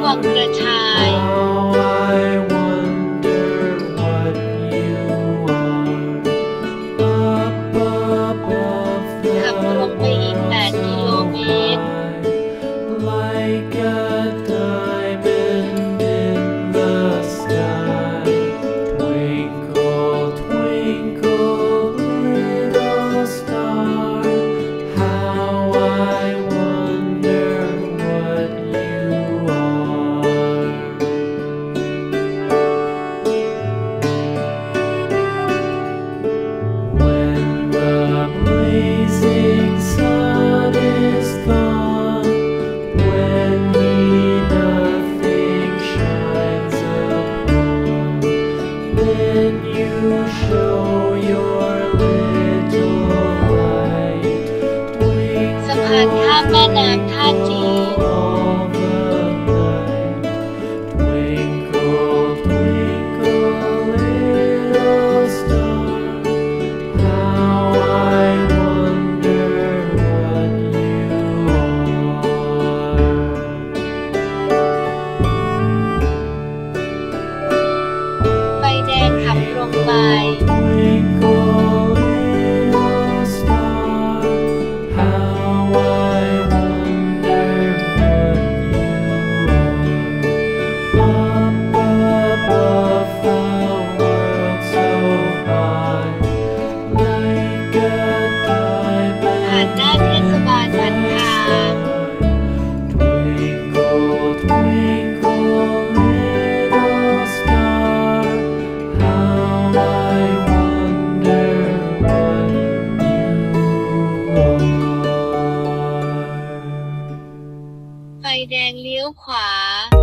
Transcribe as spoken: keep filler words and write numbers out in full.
วังกระชาย ขับตรงไปอีกแปดกิโลเมตรสะพานข้ามแม่น้ำท่าจีนไฟแดงขับตรงไปผ่านหน้าเทศบาลพันคาไฟแดงเลี้ยวขวา